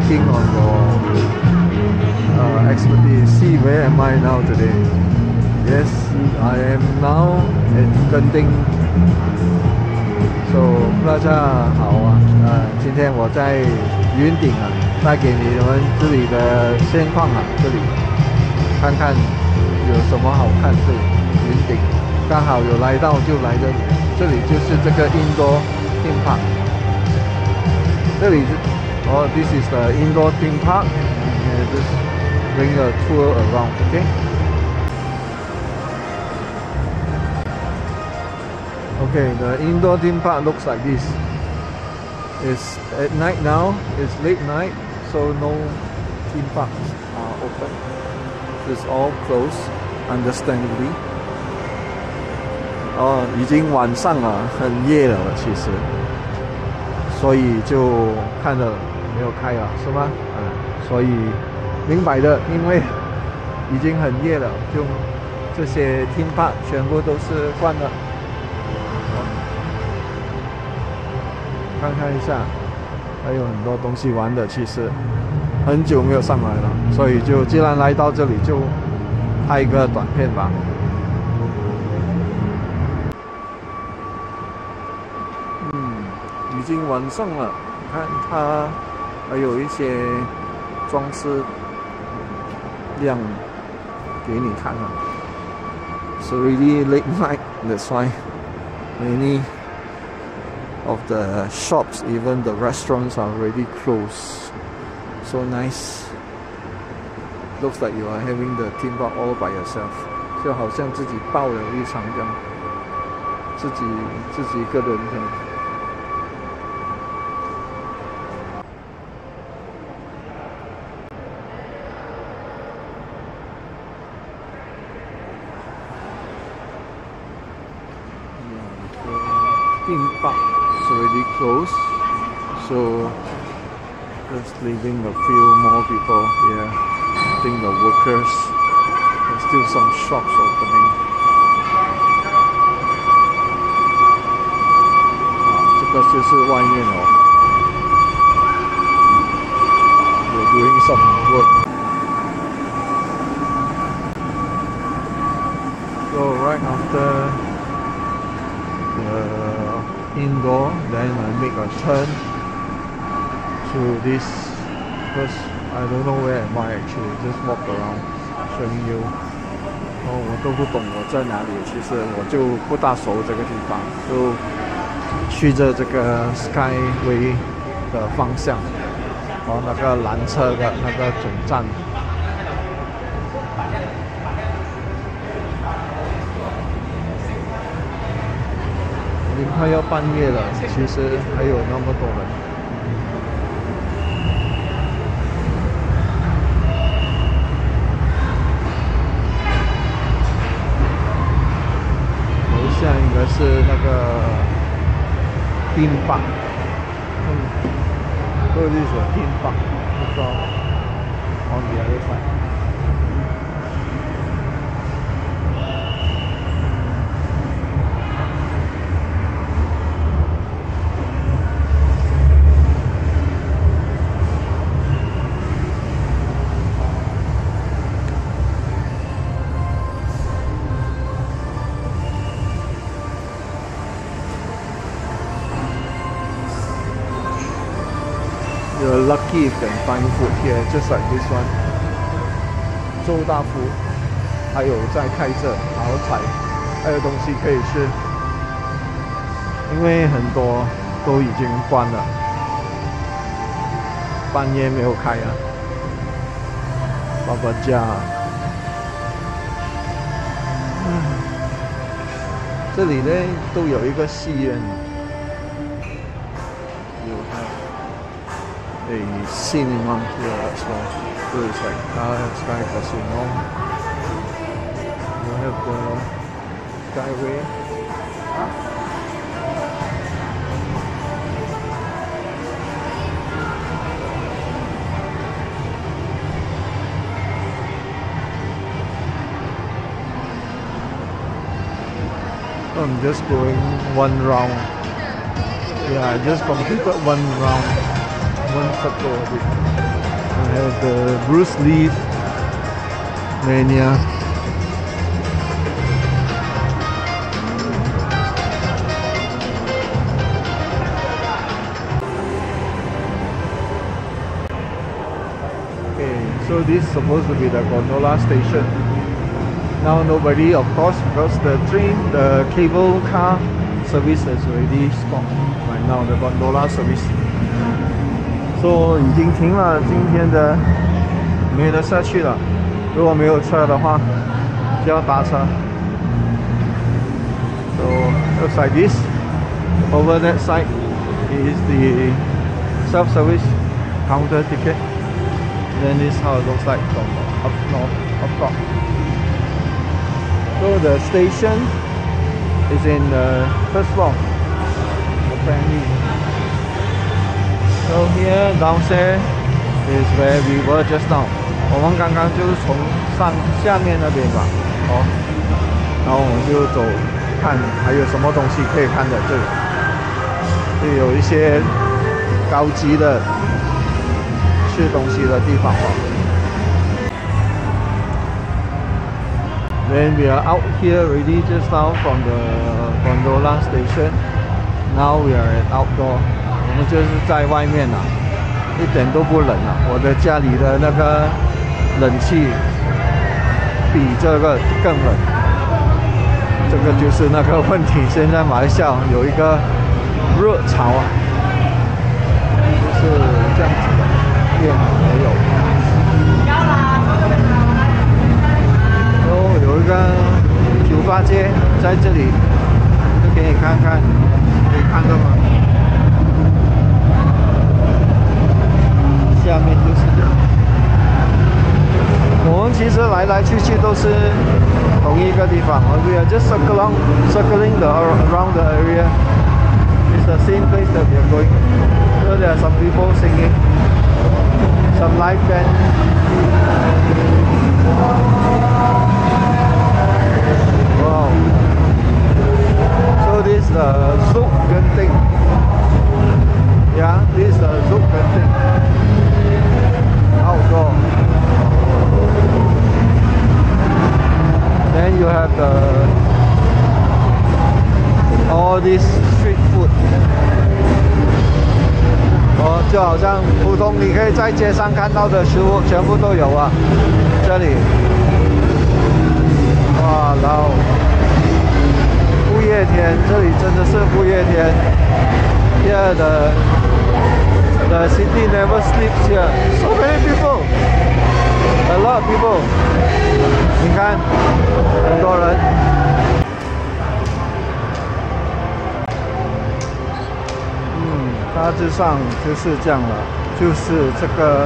checking on your expertise. See, where am I now today? Yes, I am now in Genting. So 大家好啊，今天我在云顶啊，带给你们这里的现况啊，这里看看有什么好看。这里云顶刚好有来到就来这里，这里就是这个Indoor Theme Park。这里是this is the Indoor Theme Park. And just bring a tour around, okay? Okay, the indoor theme park looks like this. It's at night now, it's late night, so no theme parks are open. It's all closed, understandably. 已经晚上了，很夜了其实，所以就看了没有开了，是吗？所以明白的，因为已经很夜了，就这些theme park全部都是关了。看看一下，还有很多东西玩的，其实很久没有上来了，所以就既然来到这里，就拍一个短片吧。已经晚上了，看它还有一些装饰亮给你看啊。It's really late night, that's why many of the shops, even the restaurants, are already closed. So nice. Looks like you are having the theme park all by yourself. 就好像自己包了一场这样，自己一个人这样。Theme park is already closed, so just leaving a few more people here. I think the workers, there's still some shops opening. 这个就是外面哦。They're doing some work. So right after indoor, then I make a turn to this, because I don't know where am I actually, just walk around showing you. 我都不懂我在哪里，其实我就不大熟这个地方，就去着这个 Skyway 的方向，那个缆车的那个总站。已经快要半夜了，其实还有那么多人。楼下应该是那个theme park，这里是theme park，不知道 on the other side。You're lucky if you can find food here, just like this one. 周大福还有在开着好彩，还有东西可以吃，因为很多都已经关了，半夜没有开啊。爸爸家，这里呢都有一个戏院。A cinema here as well. So it's like Sky Casino. You have the Skyway. I'm just going one round. Yeah, I just completed one round. One circle of it. I have the Bruce Lee Mania. Okay, so this is supposed to be the gondola station. Now nobody, of course, because the cable car service has already stopped. Right now the gondola service. So 已经停了，今天的没得下去了。如果没有车的话，就要搭车。So looks like this. Over that side is the self-service counter ticket. Then this is how it looks like from up top. So the station is in the first floor, apparently. So here downstairs is where we were just now. 我们刚刚就是从下面那边吧，然后我们就走看还有什么东西可以看的这里，就有一些高级的吃东西的地方哦。When we are out here already just now from the gondola station, now we are at outdoor. 我们就是在外面了，一点都不冷了。我的家里的那个冷气比这个更冷，这个就是那个问题。现在马来西亚有一个热潮啊，就是这样子的，店没有。哦，有一个酒吧街在这里，就给你看看，可以看到吗？下面就是这样。我们其实来来去去都是同一个地方。We are just circling around the area. It's the same place that we are going. So there are some people singing, some live band. Wow. So this is the Zouk Genting. Yeah, this is the Zouk Genting. Outdoor. Then you have all this street food. 就好像普通你可以在街上看到的食物全部都有啊，这里。哇，然后不夜天，这里真的是不夜天。Here the city never sleeps here. So many people, a lot of people. 你看，很多人。大致上就是这样了，就是这个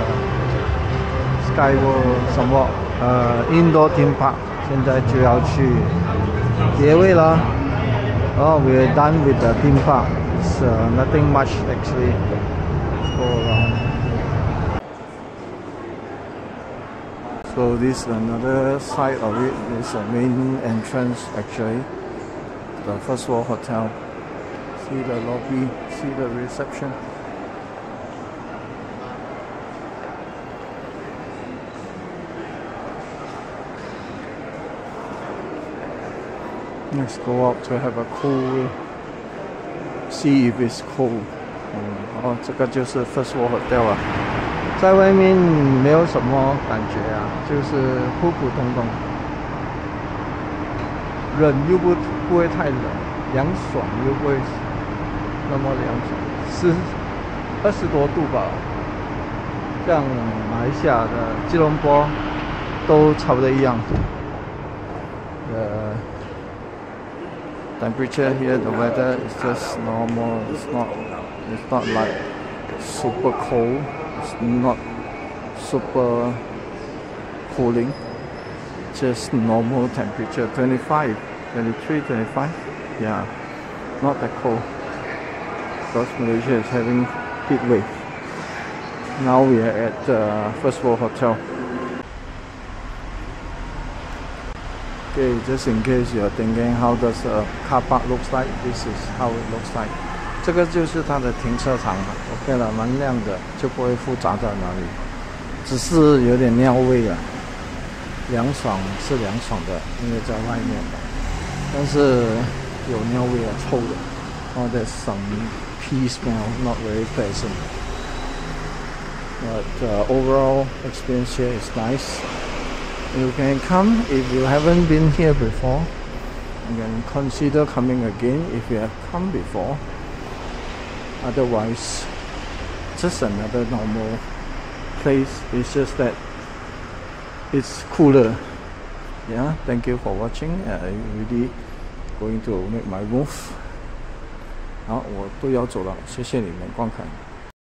Skyworld 什么Indoor Theme Park 现在就要去结尾了。We're done with the theme park. It's nothing much actually. Go around. So this is another side of it. It's a main entrance actually. The First World Hotel. See the lobby, see the reception. Let's go out to have a cool, see if it's cold. 这个就是 First World Hotel 啊，在外面没有什么感觉啊，就是普普通通，冷又不会太冷，凉爽又不会那么凉爽，20多度吧，像马来西亚的吉隆坡都差不多一样。Temperature here, the weather is just normal. It's not like super cold. It's not super cooling. Just normal temperature, 25, 23, 25. Yeah, not that cold. Because Malaysia is having heat wave. Now we are at the First World Hotel. Okay, just in case you're thinking how does a car park looks like, this is how it looks like. 这个就是它的停车场了。OK 了，蛮亮的，就不会复杂在哪里。 只是有点尿味了，凉爽是凉爽的，因为在外面的，但是有尿味啊，臭的。Oh, there's some pee smell, not very pleasant. But overall experience here is nice. You can come if you haven't been here before. You can consider coming again if you have come before. Otherwise, just another normal place. It's just that it's cooler. Yeah, thank you for watching. I'm really going to make my move. 好，我都要走了，谢谢你们观看。